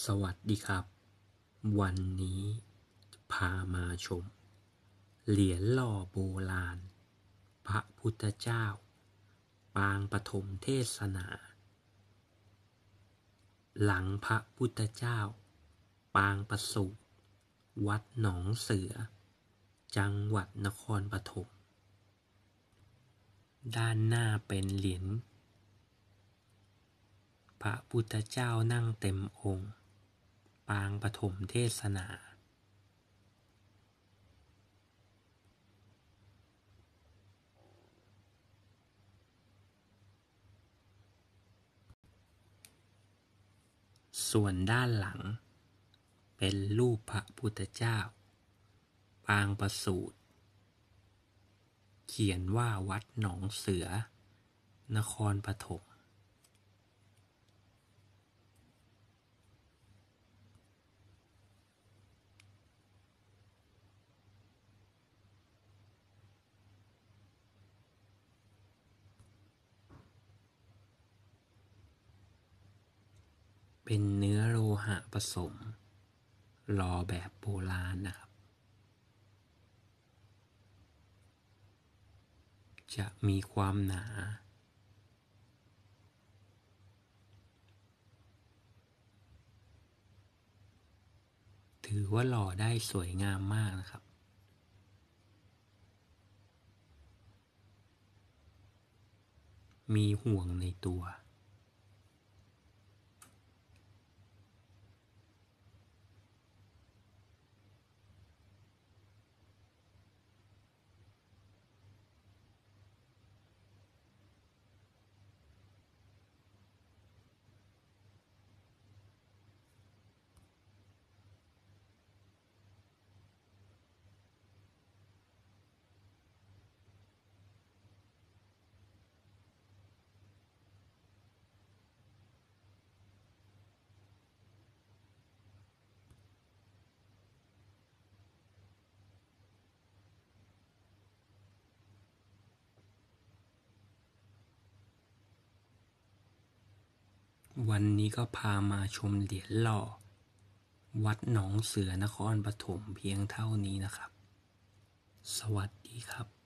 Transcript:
สวัสดีครับ วันนี้พามาชมเหรียญหล่อโบราณพระพุทธเจ้าปางปฐมเทศนา หลังพระพุทธเจ้าปางประสูติวัดหนองเสือจังหวัดนครปฐมด้านหน้าเป็นเหรียญพระพุทธเจ้านั่งเต็มองค์ปางปฐมเทศนาส่วนด้านหลังเป็นรูปพระพุทธเจ้าปางประสูติเขียนว่าวัดหนองเสือนครปฐมเป็นเนื้อโลหะผสมหล่อแบบโบราณนะครับจะมีความหนาถือว่าหล่อได้สวยงามมากนะครับมีห่วงในตัววันนี้ก็พามาชมเหรียญหล่อวัดหนองเสือนครปฐมเพียงเท่านี้นะครับสวัสดีครับ